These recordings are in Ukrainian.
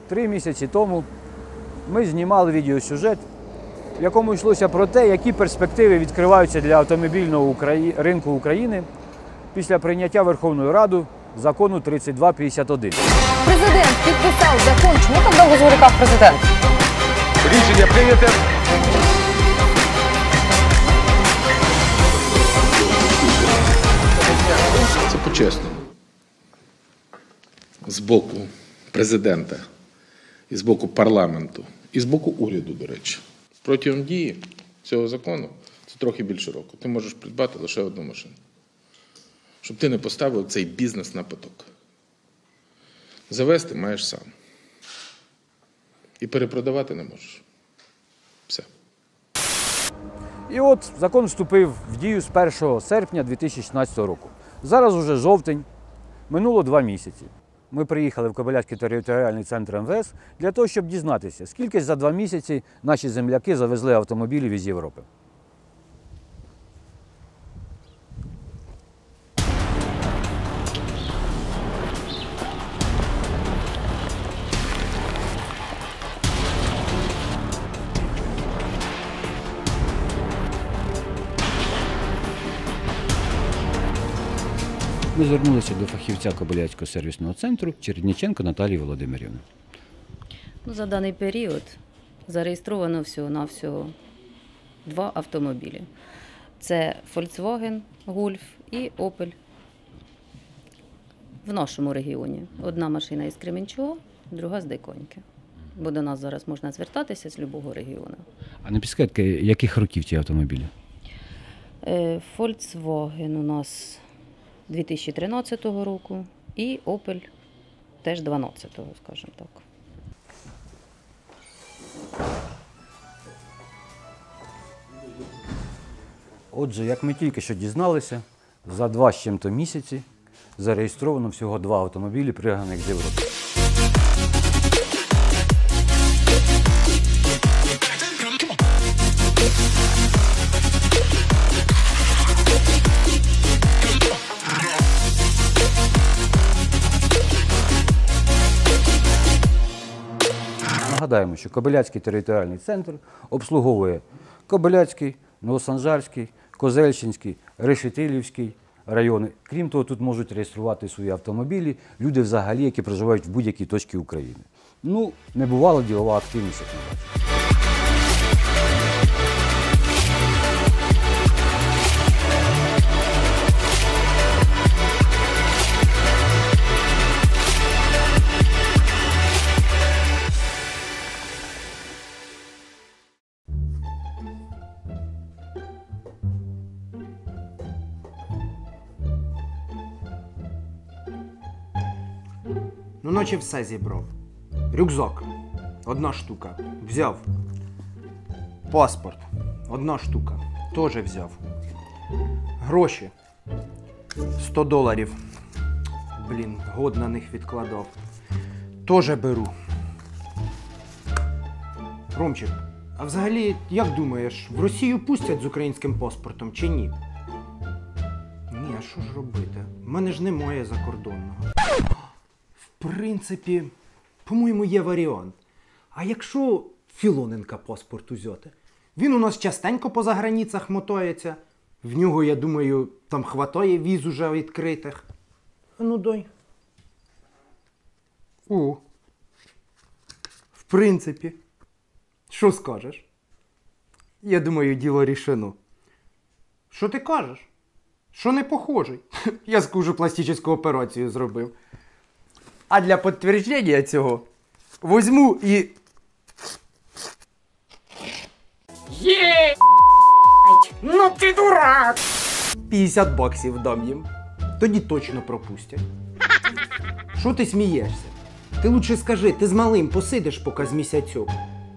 3 місяці тому ми знімали відеосюжет, в якому йшлося про те, які перспективи відкриваються для автомобільного ринку України після прийняття Верховною Радою закону 3251. Президент підписав закон. Чому так довго зволікав президент? Рішення прийняте. Це по-чесному. З боку президента, і з боку парламенту, і з боку уряду, до речі. Протягом дії цього закону, це трохи більше року, ти можеш придбати лише одну машину. Щоб ти не поставив цей бізнес на поток. Завести маєш сам. І перепродавати не можеш. Все. І от закон вступив в дію з 1 серпня 2016 року. Зараз уже жовтень, минуло 2 місяці. Ми приїхали в Кобиляцький територіальний центр МВС для того, щоб дізнатися, скільки за 2 місяці наші земляки завезли автомобілів із Європи. Ми звернулися до фахівця Кобиляцького сервісного центру Чередніченко Наталії Володимирівни. За даний період зареєстровано всього-навсього 2 автомобілі. Це Volkswagen Golf і Opel в нашому регіоні. Одна машина із Кременчуга, друга з Диконьки. Бо до нас зараз можна звертатися з будь-якого регіону. А не підскажете, яких років ці автомобілі? Volkswagen у нас 2013 року і Opel теж 12-го, скажімо так. Отже, як ми тільки що дізналися, за 2 з чим-то місяці зареєстровано всього 2 автомобілі, пригнаних з Європи. Нагадаємо, що Кобиляцький територіальний центр обслуговує Кобиляцький, Новосанжарський, Козельщинський, Решетилівський райони. Крім того, тут можуть реєструвати свої автомобілі люди взагалі, які проживають в будь-якій точці України. Ну, небувала ділова активність, як ми бачимо. Ну, наче все зібрав. Рюкзак. 1 штука. Взяв. Паспорт. 1 штука. Тоже взяв. Гроші. $100. Блін, год на них відкладав. Тоже беру. Ромчик, а взагалі, як думаєш, в Росію пустять з українським паспортом чи ні? Ні, а що ж робити? В мене ж немає закордонного. В принципі, по-моєму, є варіант. А якщо Філоненка паспорт узяти? Він у нас частенько по заграницях мотається. В нього, я думаю, там хватає віз уже відкритих. А ну дай. О. В принципі. Що скажеш? Я думаю, діло рішено. Що ти кажеш? Що не похожий? Я скажу, пластичну операцію зробив. А для підтвердження цього возьму і... Є! Ну ти дурак! $50 дам їм. Тоді точно пропустять. Що ти смієшся? Ти лучше скажи, ти з малим посидиш поки з місяцьок.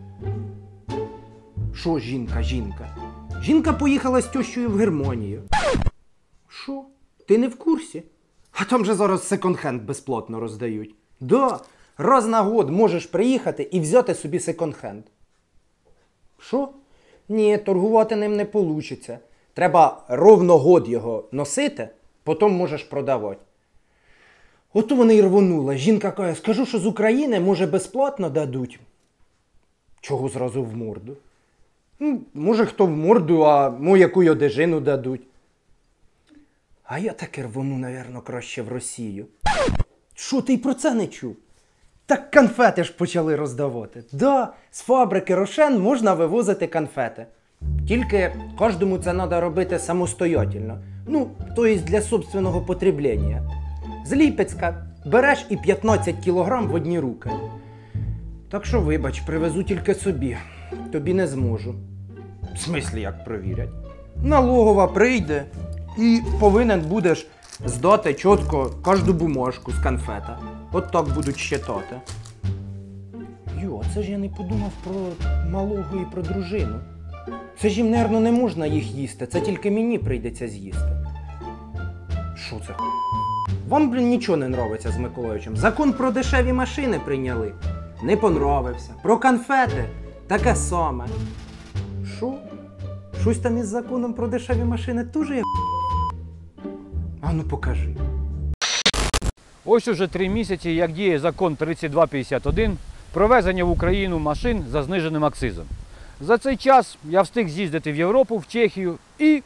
Що жінка? Жінка поїхала з тещою в Германію. Що? Ти не в курсі? А там же зараз секонд-хенд безплатно роздають. Да, раз на год можеш приїхати і взяти собі секонд-хенд. Що? Ні, торгувати ним не вийде. Треба ровно год його носити, потім можеш продавати. Ото вони й рвонули. Жінка каже, скажу, що з України, може, безплатно дадуть. Чого зразу в морду? Ну, може, хто в морду, а яку й одежину дадуть. А я таки рвону, навірно, краще в Росію. Що, ти й про це не чув? Так конфети ж почали роздавати. Да, з фабрики Рошен можна вивозити конфети. Тільки кожному це треба робити самостоятельно. Ну, тобто для собственного потреблення. З Ліпецька береш і 15 кілограм в одні руки. Так що, вибач, привезу тільки собі. Тобі не зможу. В смислі, як провірять? Налогова прийде і повинен будеш здати чітко кожну бумажку з конфета. От так будуть щитати. Йо, а це ж я не подумав про малого і про дружину. Це ж їм, мабуть, не можна їх їсти, це тільки мені прийдеться з'їсти. Що це? Вам, блін, нічого не нравиться з Миколайовичем. Закон про дешеві машини прийняли. Не понравився. Про конфети таке саме. Що? Щось там із законом про дешеві машини теж є? А ну покажи. Ось уже 3 місяці, як діє закон 3251 про ввезення в Україну машин за зниженим акцизом. За цей час я встиг з'їздити в Європу, в Чехію і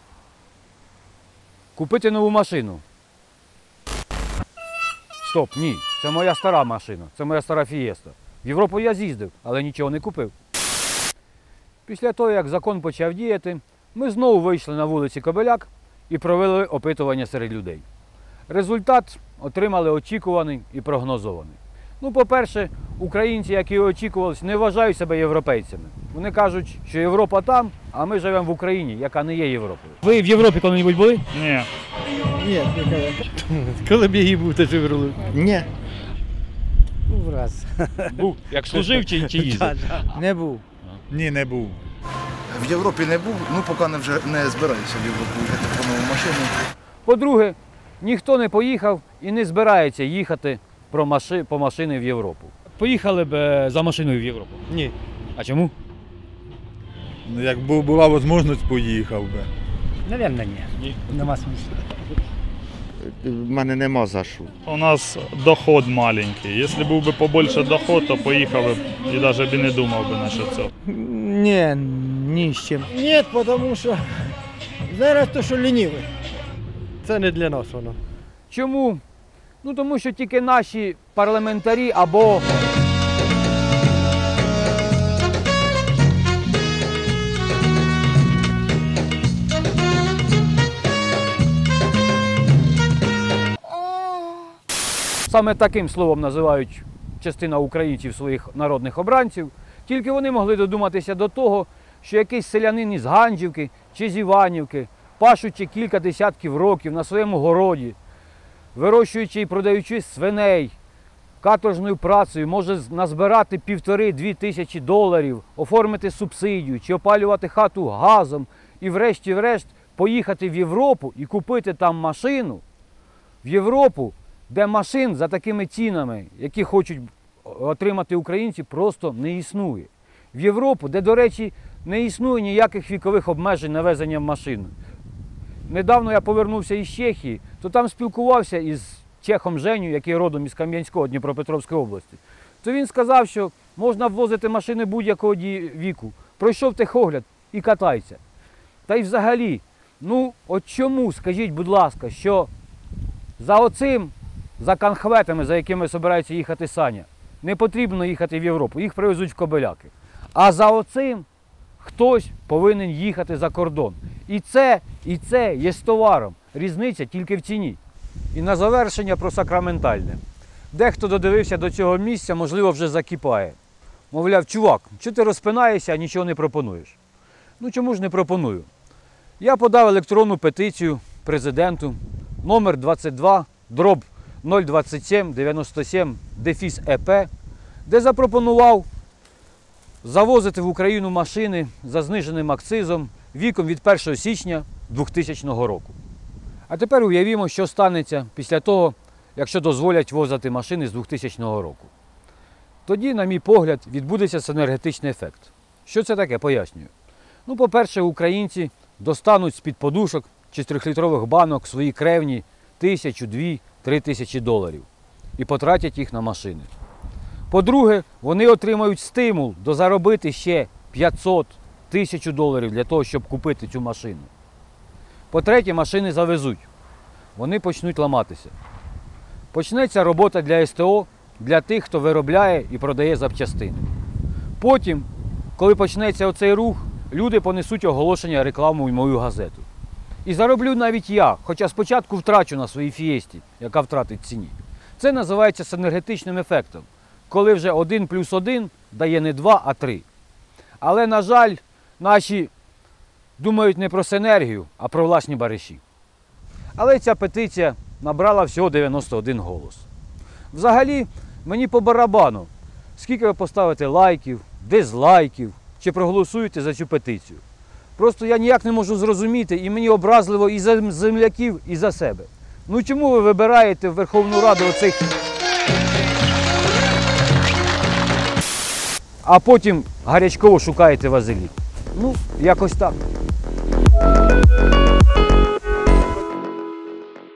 купити нову машину. Стоп, ні, це моя стара машина, це моя стара Фієста. В Європу я з'їздив, але нічого не купив. Після того, як закон почав діяти, ми знову вийшли на вулиці Кобиляк і провели опитування серед людей. Результат отримали очікуваний і прогнозований. Ну, по-перше, українці, як і очікувалось, не вважають себе європейцями. Вони кажуть, що Європа там, а ми живемо в Україні, яка не є Європою. Ви в Європі коли-небудь були? Ні. Ні, ніколи. Коли б я її був, то ж вирулив. Ні. Був раз. Був. Як служив чи їздив? Не був. Ні, не був. В Європі не був, ну поки не збираюся в Європу їхати по нову машину. По-друге, ніхто не поїхав і не збирається їхати по машини в Європу. Поїхали б за машиною в Європу? Ні. А чому? Ну, якби була можливість, поїхав би. Навірно, ні. Нема смислу. В мене нема за що. У нас доход маленький. Якщо був би побільше доход, то поїхав би і навіть би не думав би насчет цього. Ні, ні з чим. Ні, тому що зараз то, що лінівий. Це не для нас воно. Чому? Ну тому що тільки наші парламентарі або саме таким словом називають частина українців своїх народних обранців, тільки вони могли додуматися до того, що якийсь селянин із Ганджівки чи з Іванівки, пашучи кілька десятків років на своєму городі, вирощуючи і продаючи свиней, каторжною працею може назбирати 1,5–2 тисячі доларів, оформити субсидію чи опалювати хату газом і врешті-решт поїхати в Європу і купити там машину. В Європу, де машин за такими цінами, які хочуть отримати українці, просто не існує. В Європу, де, до речі, не існує ніяких вікових обмежень на везення машин. Недавно я повернувся із Чехії, то там спілкувався із чехом Женю, який родом із Кам'янського, Дніпропетровської області. То він сказав, що можна ввозити машини будь-якого віку. Пройшов техогляд і катайся. Та й взагалі, ну от чому, скажіть, будь ласка, що за конхветами, за якими збирається їхати Саня, не потрібно їхати в Європу, їх привезуть в Кобиляки. А за оцим хтось повинен їхати за кордон. І це є з товаром. Різниця тільки в ціні. І на завершення про сакраментальне. Дехто додивився до цього місця, можливо, вже закипає. Мовляв, чувак, чого ти розпинаєшся, а нічого не пропонуєш? Ну чому ж не пропоную? Я подав електронну петицію президенту номер 22/02797-еп, де запропонував завозити в Україну машини за зниженим акцизом віком від 1 січня 2000 року. А тепер уявімо, що станеться після того, якщо дозволять возити машини з 2000 року. Тоді, на мій погляд, відбудеться синергетичний ефект. Що це таке? Пояснюю. Ну, по-перше, українці достануть з-під подушок чи з 3-літрових банок свої кревні 1000, 2, 3 тисячі доларів і потратять їх на машини. По-друге, вони отримають стимул дозаробити ще 500, 1000 доларів для того, щоб купити цю машину. По-третє, машини завезуть. Вони почнуть ламатися. Почнеться робота для СТО, для тих, хто виробляє і продає запчастини. Потім, коли почнеться оцей рух, люди понесуть оголошення, рекламу в мою газету. І зароблю навіть я, хоча спочатку втрачу на своїй фієсті, яка втратить в ціні. Це називається синергетичним ефектом, коли вже 1 плюс 1 дає не 2, а 3. Але, на жаль, наші думають не про синергію, а про власні бариші. Але ця петиція набрала всього 91 голос. Взагалі, мені по барабану, скільки ви поставите лайків, дизлайків, чи проголосуєте за цю петицію. Просто я ніяк не можу зрозуміти, і мені образливо і за земляків, і за себе. Ну чому ви вибираєте в Верховну Раду оцих... А потім гарячково шукаєте вазелін? Ну, якось так.